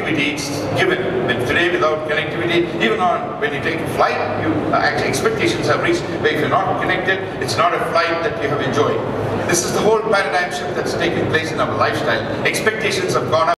connectivity, it's given. But today, without connectivity, even when you take a flight, actually expectations have reached where if you're not connected, it's not a flight that you have enjoyed. This is the whole paradigm shift that's taken place in our lifestyle. Expectations have gone up.